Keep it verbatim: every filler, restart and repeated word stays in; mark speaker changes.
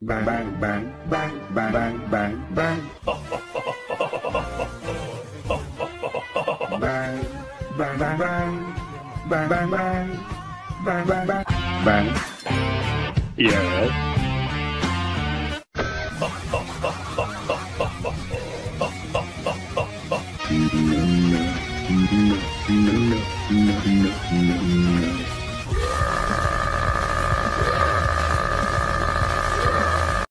Speaker 1: bang bang bang bang bang bang bang bang bang bang bang bang bang bang bang bang bang bang bang. Yes. No, no, no, no, no, no, no.